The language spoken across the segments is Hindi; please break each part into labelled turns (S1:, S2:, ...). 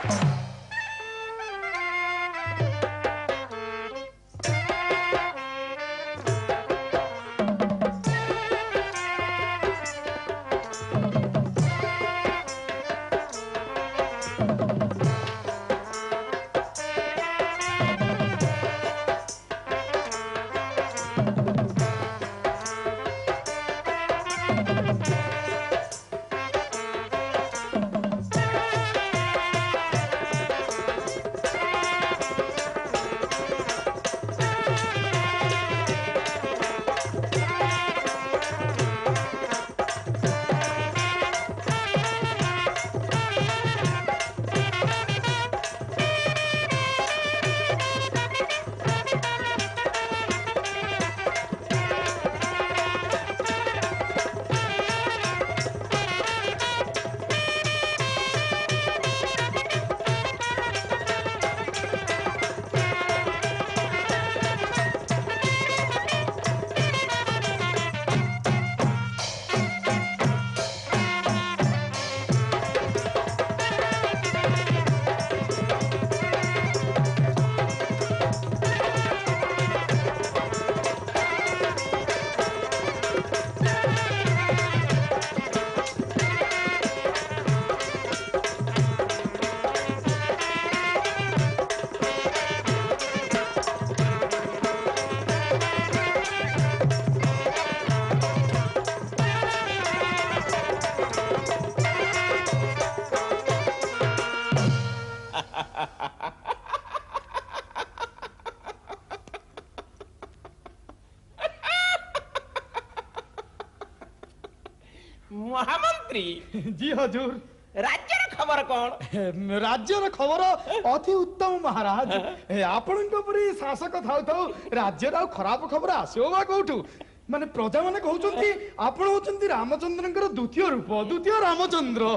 S1: महामंत्री
S2: जी हजूर।
S1: राज्यर खबर कौन?
S2: राज्यर खबर अति उत्तम महाराज। आपण शासक थाउ थाउ राज्यर खराब खबर आसो बा कौठू? माने प्रजा माने कहउचंती आपण होचंती रामचंद्रंकर द्वितीय रूप, द्वितीय Ramchandra.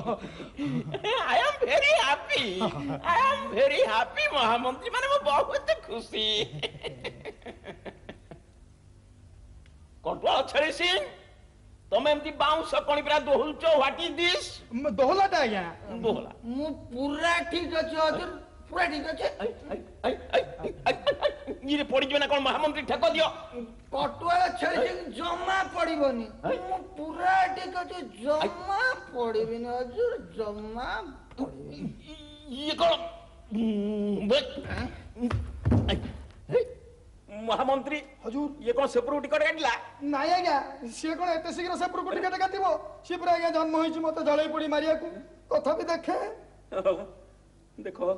S1: I am very happy महामंत्री, माने मैं बहुत खुशी। कंट्रोल छड़ी सिंह, तमे एमती बाउंस कोणी पूरा दोहलचो, व्हाट इज दिस?
S2: दोहलाटा आज्ञा
S1: दोहला
S3: मु पूरा ठीक अछि हजूर, पूरा ठीक अछि।
S1: ये पड़ी जना कोन महामंत्री ठेको दियो।
S3: कटुआ छड़ी जमा पड़िबनी, मु पूरा ठीक अछि, जमा पड़िबिनी हजूर, जमा पड़िबिनी।
S1: ये कोन महामंत्री
S2: हजूर
S1: ये कौन सेपरू टिकट काटला?
S2: नाई आज्ञा, सी कौन एत शीघ्र सेपरू टिकट काटिबो? सी पूरा आज्ञा जन्म होइछि मते जळै पड़ी मारिया को। तथापि देखे
S1: देखो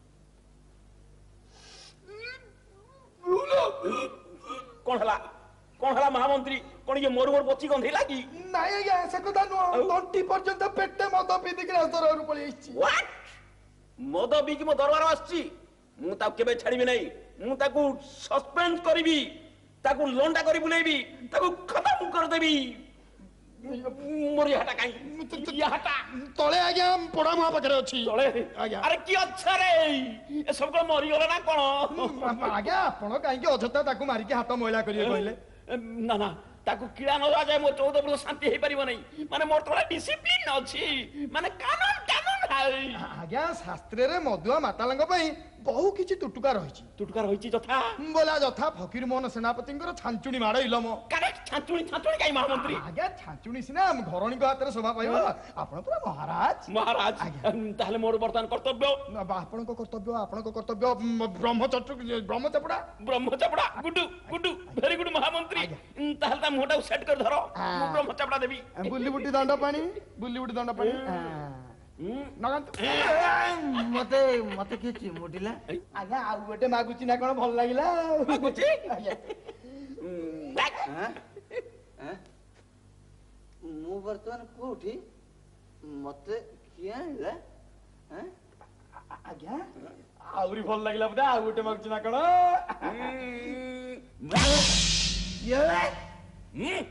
S1: कौन हला महामंत्री? कौन ये मोर मोर बच्ची गंधे लागी?
S2: नाई आज्ञा से कथा नो, तंटी पर्यंत पेटे मद पीदी के दरबार पळी आइछि।
S1: व्हाट? मद बीकी मो दरबार आछि? मु ता केबे छाड़ीबी नै, मु ताकू सस्पेंड करबी, ताकू लंडा करी बुलेबी, ताकू खत्म कर देबी। मोर हटा काई ये हटा
S2: तळे आज्ञा पोड़ा मुहा पाखरे अछि।
S1: तळे
S2: आज्ञा
S1: अरे की अच्छा रे, ए सब को मरी गला ना कोन?
S2: आज्ञा आपण काई के अजता ताकू मारी के हाथ मैला करिए कहले?
S1: ना ना ताकू कीड़ा न जा जाए, मो 14 वर्ष शांति हे परिबो नै। माने मोर थोड़ा डिसिप्लिन अछि, माने कानून कानून है।
S2: आज्ञा शास्त्र रे मधुआ मातालंग पई बहु किछि टुटुका रहिछि।
S1: टुटका रहिछि जथा
S2: बोला जथा फकीर मोहन सेनापतिंकर छांचुणी माड़ इलम।
S1: करेक्ट, छांचुणी छांचुणी काई महामंत्री?
S2: आज्ञा छांचुणी सिना घरणी को हाथ रे शोभा पाइबो, आपण पूरा महाराज।
S1: महाराज ताहले मोर वर्तमान कर्तव्य?
S2: आपण को कर्तव्य, आपण को कर्तव्य ब्रह्मचपड़ा
S1: ब्रह्मचपड़ा गुडू गुडू वेरी गुड महामंत्री। ताहले ता मोटा सेट कर धरो, मु ब्रह्मचपड़ा देबी।
S2: बुल्ली बुटी दंड पानी, बुल्ली बुटी दंड पानी नगंत
S3: मते मते के चिमुटिला।
S2: आज्ञा आ गोटे मागुची ना कोन भल लागिला?
S1: मागुची
S2: आज्ञा
S3: मु वर्तमान कोठी मते किया हैला?
S2: आज्ञा आउरी भल लागिला बडा आ गोटे मागुची ना कोन?
S3: ये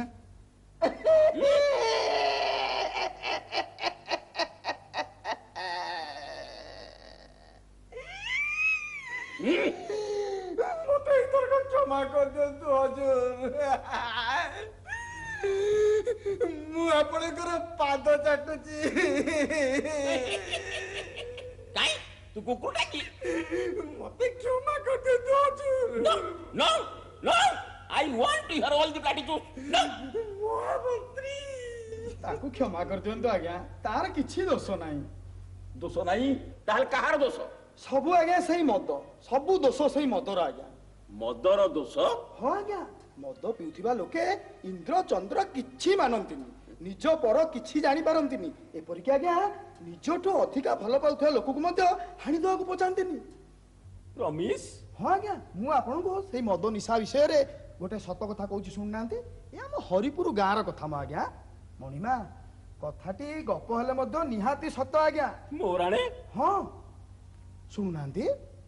S2: मते इतर को क्षमा कर दो हजूर। मु आपनकर पाद चाटुची।
S1: काई କୁକୁରଟା କି?
S2: ମତେ କ୍ଷମା କରିଦିଅନ୍ତୁ ହଜୁର।
S1: No, no, no! I want to hear all the platitudes. No!
S2: ମହାମନ୍ତ୍ରୀ ତାକୁ କ୍ଷମା କରିଦିଅନ୍ତୁ ଆଜ୍ଞା, ତାର କିଛି ଦୋଷ ନାହିଁ।
S1: ଦୋଷ ନାହିଁ ତାହେଲେ କାହାର ଦୋଷ?
S2: ସବୁ ଆଜ୍ଞା ସେଇ ମଦ, ସବୁ ଦୋଷ ସେଇ ମଦର ଆଜ୍ଞା।
S1: ମଦର ଦୋଷ?
S2: ହଁ ଆଜ୍ଞା, ମଦ ପିଉଥିବା ଲୋକେ ଇନ୍ଦ୍ର ଚନ୍ଦ୍ର କିଛି ମାନନ୍ତିନି, ନିଜ ପର କିଛି ଜାଣିପାରନ୍ତିନି, ଏପରିକି ଆଜ୍ଞା ନିଜଠୁ ଅଧିକା ଭଲ ପାଉଥିବା ଲୋକକୁ ମଧ୍ୟ ହାଣି ଦେବାକୁ ପଚାରନ୍ତିନି।
S1: ରମେଶ,
S2: ହଁ ଆଜ୍ଞା, ମୁଁ ଆପଣଙ୍କୁ ସେଇ ମଦ ନିଶା ବିଷୟରେ ଗୋଟେ ସତ କଥା କହୁଛି ଶୁଣୁନାହାନ୍ତି। ଏ ଆମ ହରିପୁର ଗାଁର କଥା ମ ଆଜ୍ଞା। ମଣିମା, କଥାଟି ଗପ ହେଲେ ମଧ୍ୟ ନିହାତି ସତ ଆଜ୍ଞା।
S1: ମୋ ରାଣେ,
S2: ହଁ, ଶୁଣୁନାହାନ୍ତି।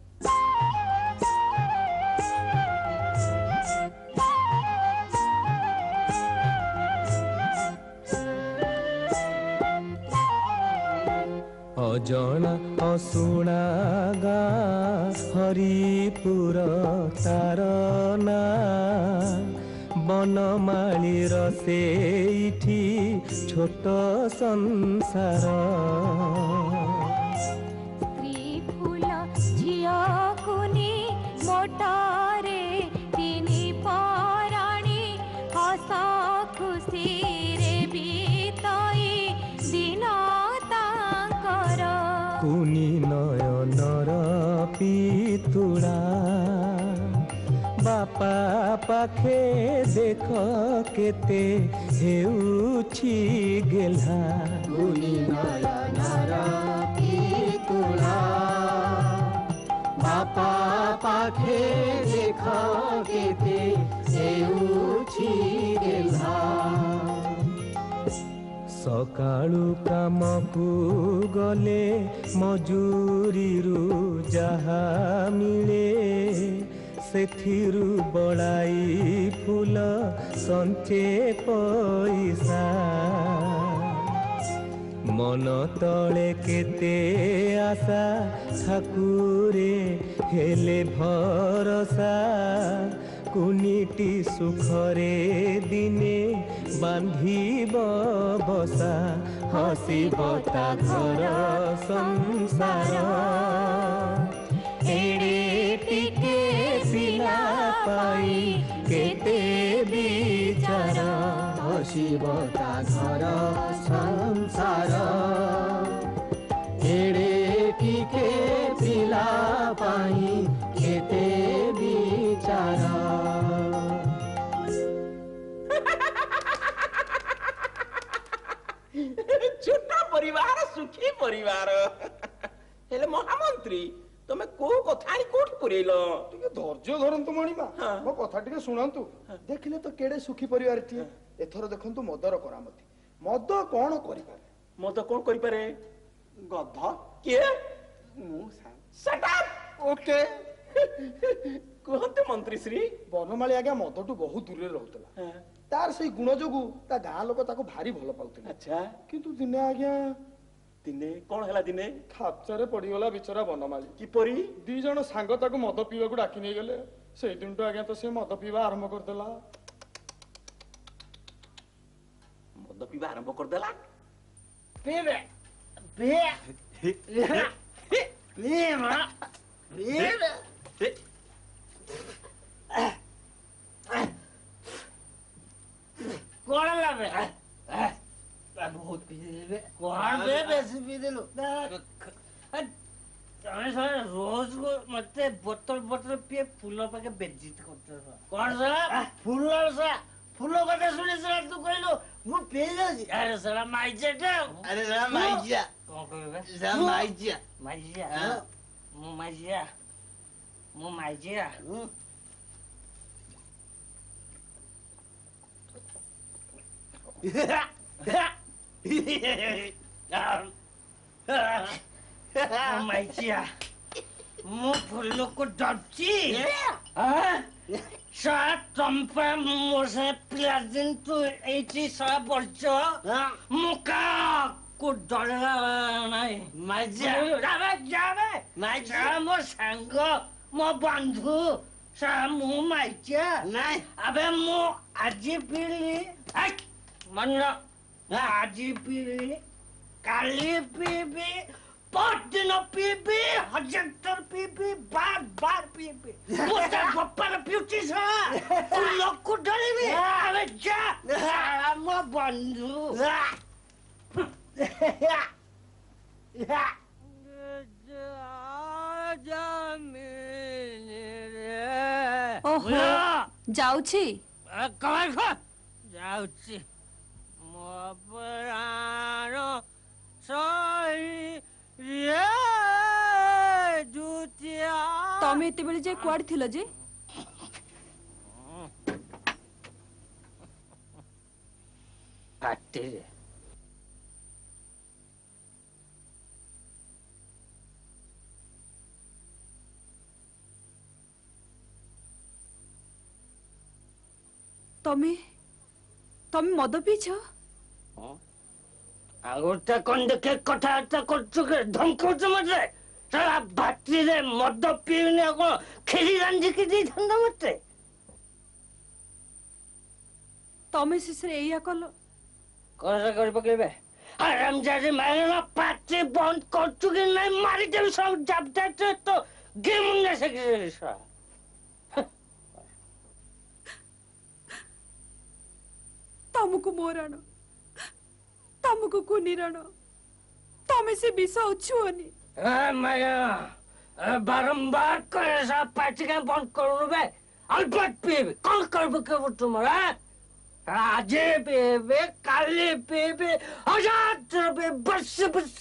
S4: ଅଜଣା ଅଶୁଣା ଗାଁ ହରିପୁର ତାର ନାଁ, ବନମାଳୀର ସେଇଠି ଛୋଟ ସଂସାର।
S5: ସ୍ତ୍ରୀ ଫୁଲ ଝିଅକୁ ନି ମୋଟରେ ତିନି ପରାଣୀ ହସ ଖୁସିରେ ବିତଇ ଦିନ ତାଙ୍କର।
S4: କୁନି ନୟନର ପିତୁଳା, ବାପା ପାଖେ ଦେଖ କେତେ ହେଉଛି ଗେହ୍ଲା। କୁନି ନୟନର ପିତୁଳା, ବାପା ପାଖେ ଦେଖ କେତେ ହେଉଛି ଗେହ୍ଲା। ସକାଳୁ କାମକୁ ଗଲେ ମଜୁରୀରୁ ଯାହା ମିଳେ, ସେଥିରୁ ବଳାଇ ଫୁଲ ସଞ୍ଚେ ପଇସା। ମନ ତଳେ କେତେ ଆଶା ଠାକୁରେ ହେଲେ ଭରସା, କୁନିଟି ସୁଖରେ ଦିନେ ବାନ୍ଧିବ ବସା। ହସିବ ତା ଘର ସଂସାର, ଏଡ଼େ ଟିକେ ପିଲା ପାଇ କେତେ ବିଚାର। ହସିବ ତା ଘର ସଂସାର, ଏଡ଼େ ଟିକେ ପିଲା ପାଇଁ କେତେ ବିଚାର।
S1: ଛୋଟ ପରିବାର ସୁଖୀ ପରିବାର। ହେଲେ ମହାମନ୍ତ୍ରୀ, ତମେ କୋଉ କଥା ଆଣି କୋଉଠି ପୁରେଇଲ?
S2: ଟିକେ ଧୈର୍ଯ୍ୟ ଧରନ୍ତୁ ମଣିମା,
S1: ହଁ।
S2: ମୋ କଥା ଟିକେ ଶୁଣନ୍ତୁ। ଦେଖିଲେ ତ କେଡେ ସୁଖୀ ପରିବାରଟିଏ। ଏଥର ଦେଖନ୍ତୁ ମଦର କରାମତି। ମଦ କଣ କରିପାରେ?
S1: ମଦ କଣ କରିପାରେ?
S3: ଗଧ
S1: କିଏ?
S3: ମୁଁ
S1: Shut up!
S3: ଓକେ।
S1: କୁହନ୍ତୁ ମନ୍ତ୍ରୀ ଶ୍ରୀ।
S2: ବନମାଳୀ ଆଜ୍ଞା ମଦଠୁ ବହୁତ ଦୂରରେ ରହୁଥିଲା। ତାର ସେଇ ଗୁଣ ଯୋଗୁ ତା ଗାଁ ଲୋକ ତାକୁ ଭାରି ଭଲ ପାଉଥିଲେ।
S1: ଆଚ୍ଛା,
S2: କିନ୍ତୁ ଦିନେ ଆଜ୍ଞା
S1: ଦିନେ କଣ ହେଲା? ଦିନେ
S2: ଖାପଚାରେ ପଡିଗଲା ବିଚରା ବନମାଳୀ।
S1: କିପରି?
S2: ଦି ଜଣ ସାଙ୍ଗ ତାକୁ ମଦ ପିଇବାକୁ ଡାକି ନେଇଗଲେ। ସେଇ ଦିନଠୁ ଆଜ୍ଞା ତ ସେ ମଦ ପିଇବା ଆରମ୍ଭ କରିଦେଲା।
S1: ମଦ ପିଇବା ଆରମ୍ଭ କରିଦେଲା?
S3: ପିଇବେ ପିଏ ପିଇମା ପିଇବେ। କଣ ଲାଭେ? ବହୁତ ପିଇଦେବେ। କଣ ବେ ବେଶୀ ପିଇଦେଲୁ? ତମେ ସାରା ରୋଜକୁ ମତେ ବୋତଲ ବୋତଲ ପିଏ ଫୁଲ ପାଖେ ବେଜିତ କରୁଛ। କଣ ସାରା ଫୁଲ ସାରା ଫୁଲ କଥା ଶୁଣି ସାରା ତୁ କହିଲୁ ମୁଁ ପିଇ ଯାଉଛି। ଆରେ ସାରା ମାଇଚିଆଟା। ଆରେ ସାରା ମାଇଚିଆ। କଣ କହିବେ? ସାରା ମାଇଚିଆ। ମାଇଚିଆ? ମୁଁ ମାଇଚିଆ। ମୁଁ ମାଇଚିଆ। ମାଇଚିଆ, ମୁଁ ଫୁଲକୁ ଡରୁଛି। ସାରା ତମ୍ପା ମୋ ସାରା ପିଲାଦିନ ତୁ ଏଇଠି ସାରା ବଢିଛ। ମୁଁ କାହାକୁ ଡରିଲା ନାହିଁ। ମାଇଚିଆ ମୋ ସାଙ୍ଗ, ମୋ ବନ୍ଧୁ। ସାରା ମୁଁ ମାଇଚିଆ ନାଇଁ। ଆବେ ମୁଁ ଆଜି ପିଇଲି, ମନ ଆଜି ପିଇଲି, କାଲି ପିଇବି, दिन पीबी 1000 थर पीबी बार पीबी मोटे बप्पार पिउटी लोक डरिबी अबे जा म बन्धु
S5: ओहो जाउछि
S3: ଯାଉଛି ମୋ ପ୍ରାଣ ସହି ଦୁତିଆ
S5: ତମେ ଏତେବେଳେ ଯେ କୁଆଡେ ଥିଲ ଯେ
S3: ପାଟିରେ
S5: ତମେ ମଦ ପିଇଛ
S3: ଆଗଟା କଣ ଦେଖେ କଥାବାର୍ତ୍ତା କରୁଛୁ କି ଧମକଉଛୁ ମତେ ସାରା ବାଟିରେ ମଦ ପିଇନି ଆଉ କଣ କ୍ଷୀରି ରାନ୍ଧିକି ଦେଇଥାନ୍ତା ମତେ
S5: ତମେ ଶେଷରେ ଏଇଆ କଲ
S3: କଣ କରି ପକେଇବେ ଆରାମଜାଦି ମାରିନା ପାଟି ବନ୍ଦ କରୁଛୁ କି ନାଇଁ ମାରିଦେବି ସବୁ ଜାବଦାଟେ ତ ଗେମୁଣ୍ଡା ସେକ୍ରେଟାରୀ
S5: ତମକୁ ମୋରାଣ ତମକୁ କୁନିରାଣ ତମେ ସେ ବିଷ ଉଛୁଅନି
S3: ବାରମ୍ବାର করে সব পার্টিকে বন্ধ করবে আলবাত পেবে কল করবে কেবল তোমার আজে পেবে কালে পেবে হাজার পেবে বস বস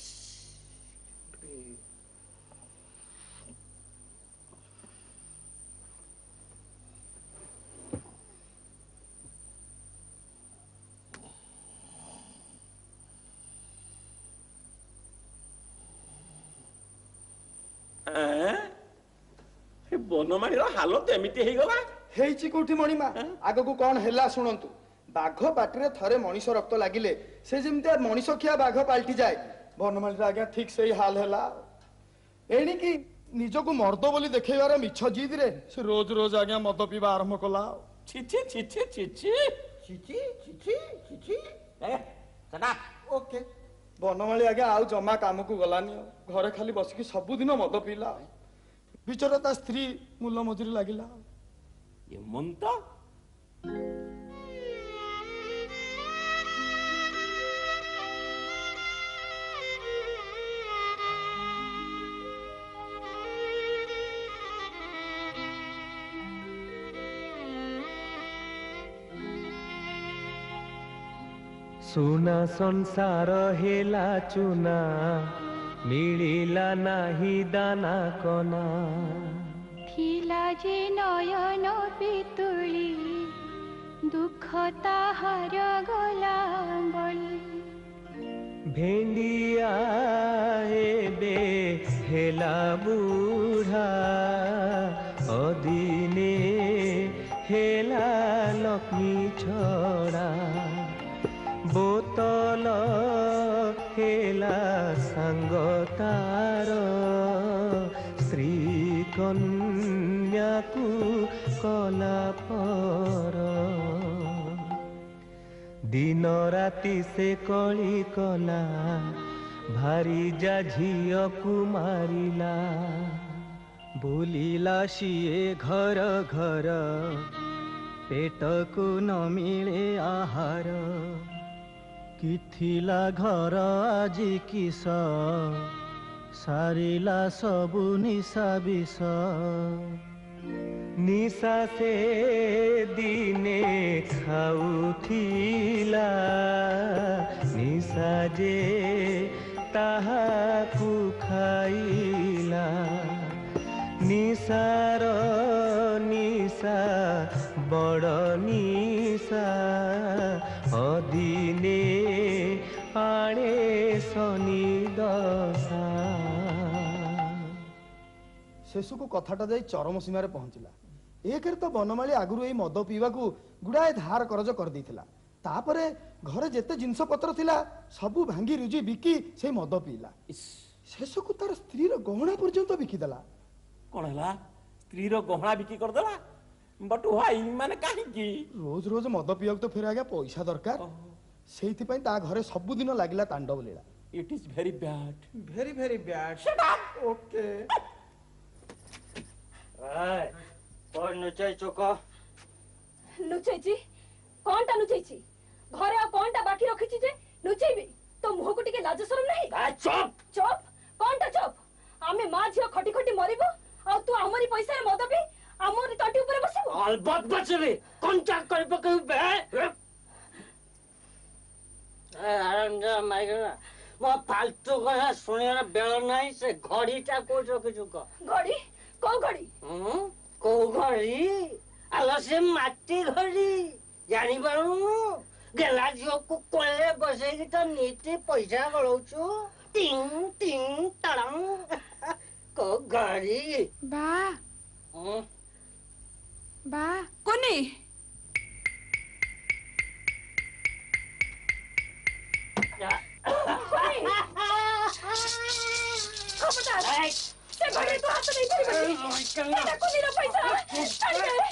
S1: ବନମାଳିର ହାଲତ ଏମିତି ହେଇଗଲା
S2: ହେଇଛି କୋଉଠି ମଣିମା ଆଗକୁ କଣ ହେଲା ଶୁଣନ୍ତୁ ବାଘ ପାଟିରେ ଥରେ ମଣିଷ ରକ୍ତ ଲାଗିଲେ ସେ ଯେମିତି ମଣିଷ ଖିଆ ବାଘ ପାଲଟି ଯାଏ ବନମାଳିର ଆଜ୍ଞା ଠିକ ସେଇ ହାଲ ହେଲା ଏଣିକି ନିଜକୁ ମର୍ଦ ବୋଲି ଦେଖେଇବାର ମିଛ ଜିଦରେ ସେ ରୋଜ ରୋଜ ଆଜ୍ଞା ମଦ ପିଇବା ଆରମ୍ଭ କଲା
S1: ଛିଛି ଛିଛି ଛିଛି
S2: ଚିଚି ଚିଚି ଚିଚି ଓକେ ବନମାଳି ଆଜ୍ଞା ଆଉ ଜମା କାମକୁ ଗଲାନି ଘରେ ଖାଲି ବସିକି ସବୁଦିନ ମଦ ପିଇଲା ବିଚରା ତା ସ୍ତ୍ରୀ ମୂଲ ମଜୁରୀ ଲାଗିଲା
S1: ଏମନ୍ତ
S4: सुना संसार हेला चुना मिलिला नाही दाना कना
S5: थिला जे नयन पितुली दुख ताहार गला बली
S4: भेंडिया एबे हेला बुढ़ा अदिने हेला लक्ष्मी छड़ा बोतल हेला सांग तार स्त्री कन्या को कला पर दिन राति से कली कला भारी जा झियो को मारिला बुलिला सिए घर घर पेट को न मिले आहार किथिला घर आजी किस सारिला सबु निशा विष निशा से दिने खाउथिला निशा जे ताहाकु खाइला निशार निशा बड़ निशा अदिने आणे शनि दशा
S2: शेषକୁ କଥାଟା ଯାଇ ଚରମ ସୀମାରେ ପହଞ୍ଚିଲା ଏକରେ ତ ବନମାଳି ଆଗରୁ ଏଇ ମଦ ପିଇବାକୁ ଗୁଡ଼ାଏ ଧାର କରଜ କରିଦେଇଥିଲା ତାପରେ ଘରେ ଯେତେ ଜିନିଷ ପତ୍ର ଥିଲା ସବୁ ଭାଙ୍ଗି ରୁଜି ବିକି ସେଇ ମଦ ପିଇଲା ଶେଷକୁ ତାର ସ୍ତ୍ରୀର ଗହଣା ପର୍ଯ୍ୟନ୍ତ ବିକିଦେଲା
S1: କଣ ହେଲା ସ୍ତ୍ରୀର ଗହଣା ବିକ୍ରି କରିଦେଲା ବଟ ହ୍ୱାଇ ମାନେ କାହିଁକି
S2: ରୋଜ ରୋଜ ମଦ ପିଇବାକୁ ତ ଫେରେ ଆଜ୍ଞା ପଇସା ଦରକାର ସେଇଥିପାଇଁ ତା ଘରେ ସବୁଦିନ ଲାଗିଲା ତାଣ୍ଡବ ଲୀଳା
S1: It is very bad.
S2: very very bad. Okay.
S3: कौन नुचाई चुका
S6: लुचैची कोनटा लुचैची घरे आ कोनटा बाकी रखिची जे लुचैबी तो मुह को टिके लाज शरम नहीं
S3: चुप
S6: चुप कोनटा चुप आमे मां झियो खटी खटी मरिबो आ तू हमरी पैसा रे मद पी हमरी टटी ऊपर बसिबो
S3: अलबत बचबी कांटेक्ट कर पके बे आरामजा माइगरा मो फालतू कथा सुनिया बेल नहीं से घड़ीटा को रखि चुका
S6: घड़ी को घड़ी
S3: को घड़ी आलो से माटी घड़ी जानी पारू गेला झियो को कोले बसे कि तो नीति पैसा गलौछु टिंग टिंग तड़ंग को घड़ी
S5: बा बा कोनी
S6: खबरदार से घड़ी तो हाथ नहीं धरी बच्ची बेटा को नीरो पैसा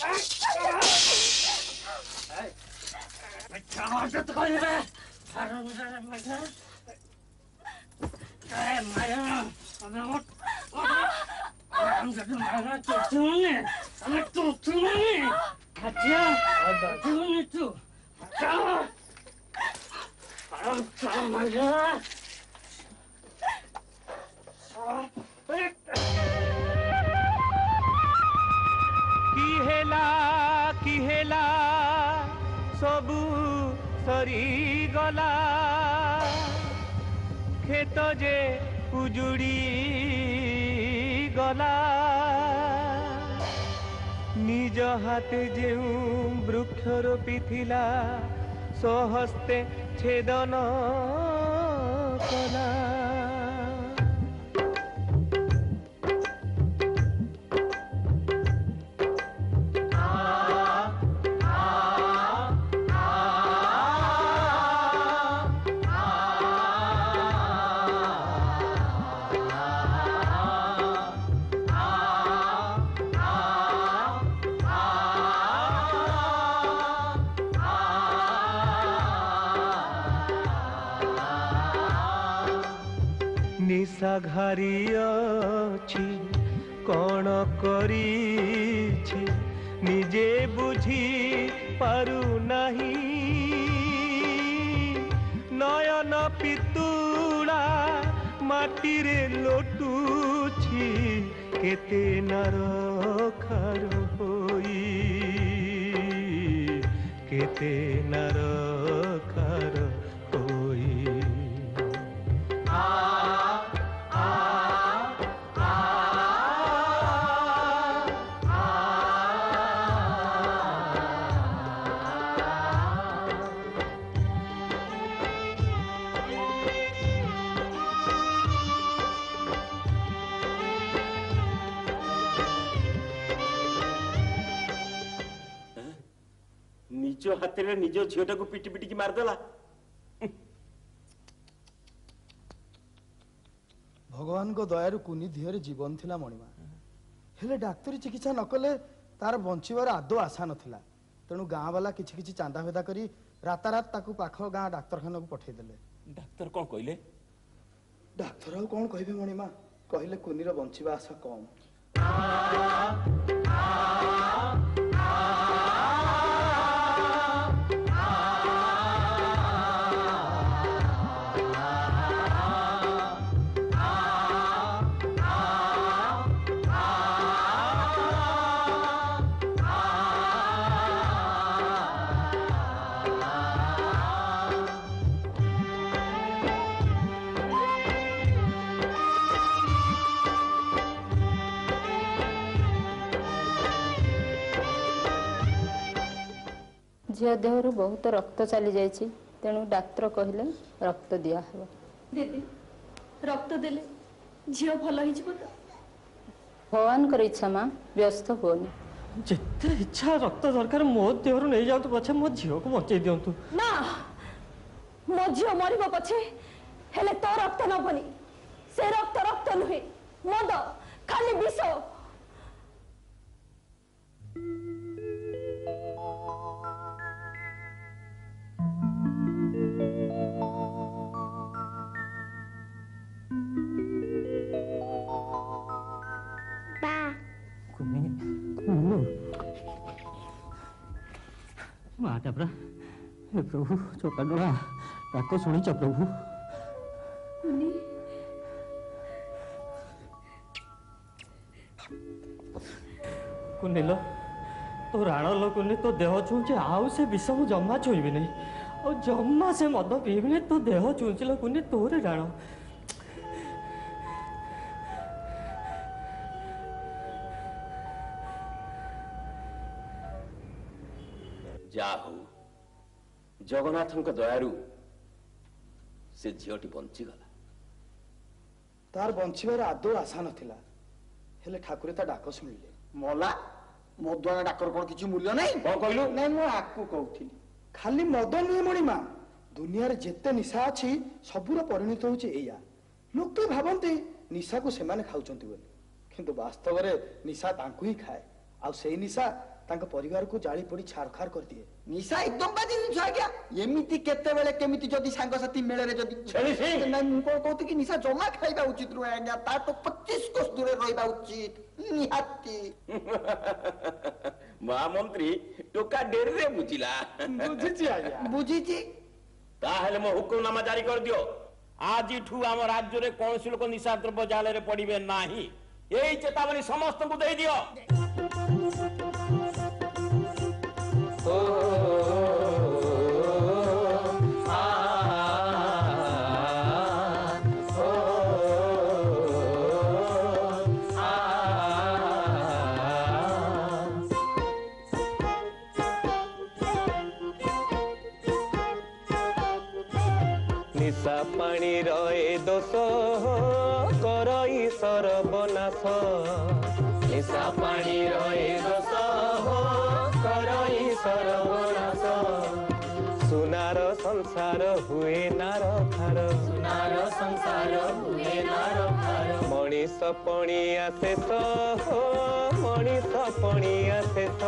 S3: अच्छा मदद कर रे आराम मजा ए माया अबे आराम से माया तूने हमें तूने अच्छा तूने तू अच्छा आराम से मजा
S4: की हेला सबू सरी गला खेत जे उजुड़ी गला निज हाथे जेउ वृक्ष रोपी थिला सहस्ते छेदन कला निशा घारी अछि कौन करिछि निजे बुझी पारु नाही नयन पितुला माटी रे लोटुछि केते नरखार होई केते नरखार होई
S1: निज हाथ में निज झीटा को पिटी पिटी मारदेला
S2: भगवान को दयारु कुनी धियरे जीवन थिला मणिमा हेले डाक्तरी चिकित्सा न कले तार बंचिबार आदो आशा नथिला तेणु गाँ वाला किछि किछि चांदा भेदा करी रातारात ताकू पाख गाँ डाक्तरखाना को पठेई देले
S1: डाक्तर कौन कहले
S2: डाक्तर आउ कौन कहबे मणिमा कहले कुनीर बंचिबा आशा कम
S7: झील देहर बहुत रक्त चली जाइए तेणु डाक्तर कहले रक्त दिया है
S6: दीदी रक्त देले झियो भल हो तो
S7: भगवान कर इच्छा माँ व्यस्त होनी
S4: जिते इच्छा रक्त दरकार मो देहर नहीं जाऊ पछे मो झील को बचे दिंतु
S6: ना मो झियो मरिब पछे हेले तो रक्त नबनी से रक्त रक्त नुहे मद खाली विष
S4: हे प्रभु चकाडोला डाक शुणीच प्रभु कुनिल तो राण लोकुनि तो देह छुचे आउ से विष मु जम्मा छुईबी नहीं और जम्मा से मद पीबी नहीं तो देह छुचिल कुनि तोरे राण
S1: जा हो जगन्नाथ दयारू से झीटी बंचीगला
S2: तार बंचिबार आदौ आशा नथिला हेले ठाकुर ता डाक शुणिले
S8: मला मदुआ डाक्टर कोन किछि मूल्य नै
S1: कौन कहलु
S8: नै मु आकु कहउथिली
S2: खाली मद नुहे मणिमा दुनिया रे जेते निशा अछि सबुर परिणत होउचे एया लोके भाबंते निशा को सेमाने खाउचंती बोली किंतु वास्तव रे निशा तांकु ही खाए आ सेई निशा तांका परिवार को जाली पड़ी छारखार कर दिए
S8: निशा एकदम बाजी निशा गया एमिति केते बेले केमिति जदी सांग साथी मेळे रे जदी
S1: छेली सिंह
S8: नै मु को कहते कि निशा जमा खाइबा उचित रुए आज्ञा ता तो 25 कोस दूरे रहइबा उचित निहाती
S1: महामंत्री टोका डेरी रे बुझिला
S2: बुझिछि आज्ञा
S8: बुझिछि
S1: ताहेले मो हुकुमनामा जारी कर दियो आज ठू आम राज्य रे कोनसी लोक निशा द्रव्य जाले रे पड़िबे नाही एई चेतावनी समस्त को दे दियो
S9: निशा पानी रहे दोष करई सर्वनाश निशा पानी रहे दोष करई सर्वनाश सुनार संसार हुए नार खार सुनार संसार हुए नार खार मनीष पणिया शेष हो मनीष पणिया शेष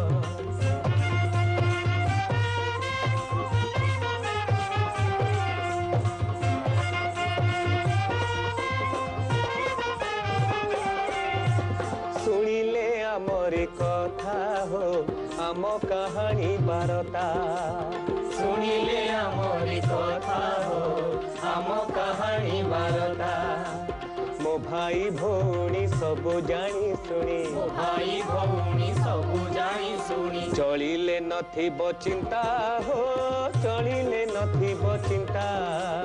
S9: सुनिले आमरी कथा हो आम कहानी बारता सुनिले आमरी कथा हो आम कहानी बारता मो भाई भौणी सबु जानी शुणी मो भाई भौणी सबु जानी शुणी चलिले नथिबो चिंता हो चलिले नथिबो चिंता